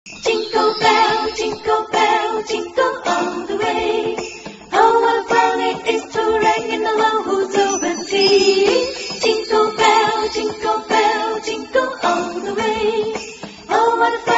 jingle bell, jingle all the way. Oh, what fun it is to ride in the one-horse open sleigh. Jingle bell, jingle all the way. Oh, what a fun